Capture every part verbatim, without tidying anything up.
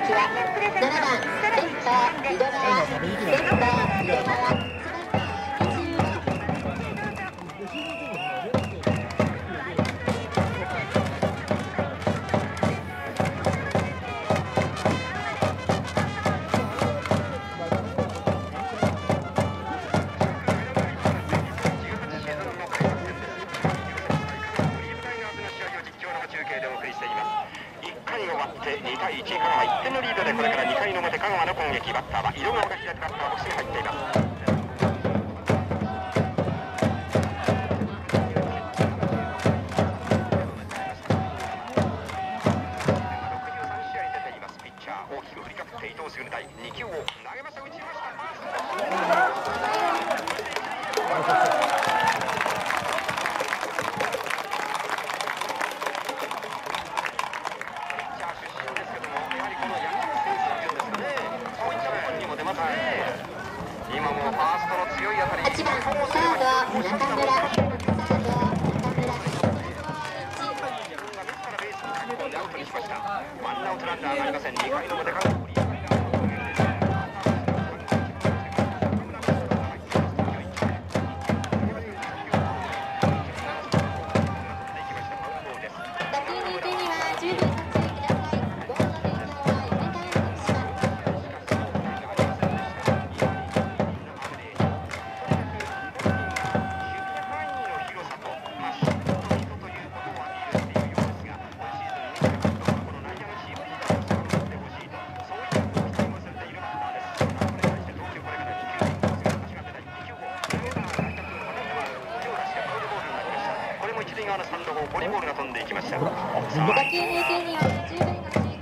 撃はななばんレフト井戸川、レフト井戸川。 にたいいち、香川いってんのリードでこれからにかいの表香川の攻撃。バッターは色川が左バッターボックスに入っています。ピッチャー大きく振りかぶって伊藤卓対に球を投げました。打ちました。今もファーストの強い当たり。 はちばんサード中村、サード中村。 ベースに駆け込んでアウトにしました。ワンアウトランナーがありません。にかいの表から側のスタンドをボリボールが飛んでいきました。 打球平均にはじゅうばんご注意ください。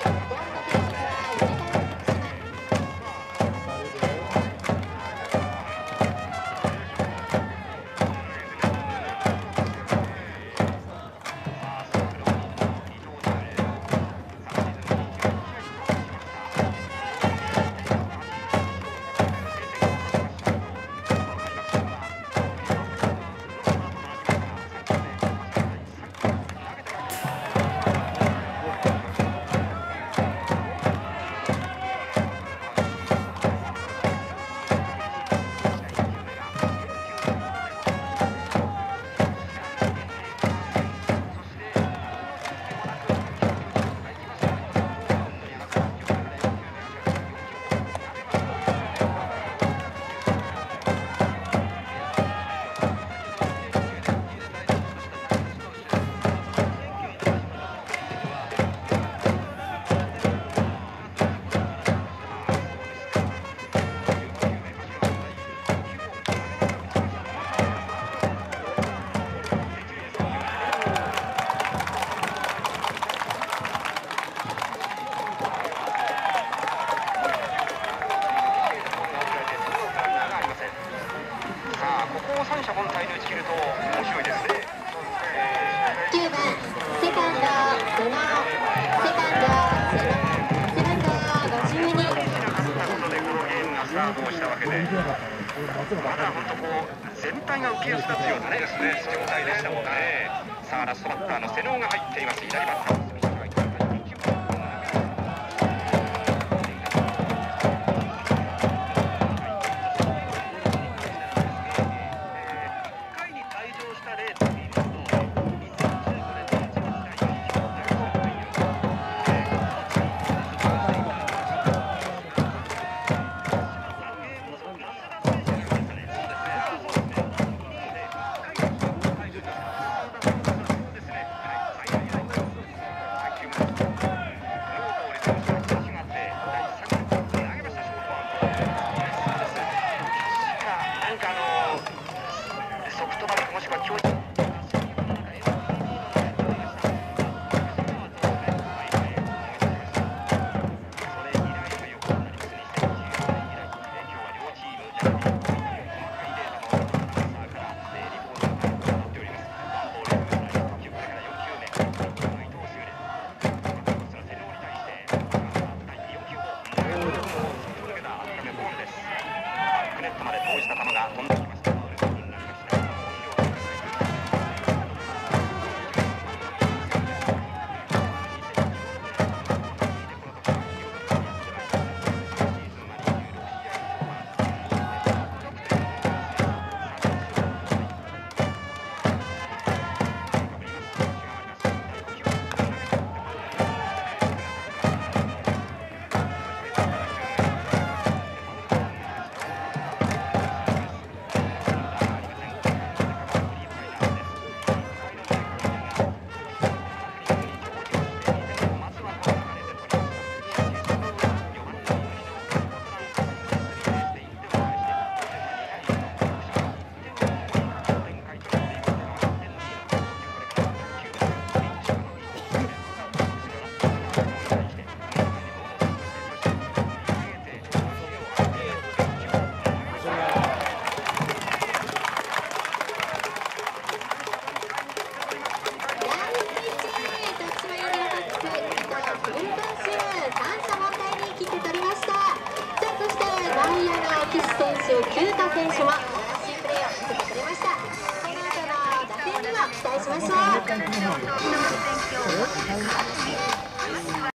三者凡退で打ち切ると面白いですね。 きゅうばんセカンド布、セカンド背番号ごじゅうに。なかったことでこのゲームがスタートをしたわけで、まだ本当こう全体が浮き足立つようなね状態でしたもんね。さあラストバッターの瀬能が入っています。左バッター。 手久太選手も素晴らしいプレーを見せてくれました。この後の打線にも期待しましょう。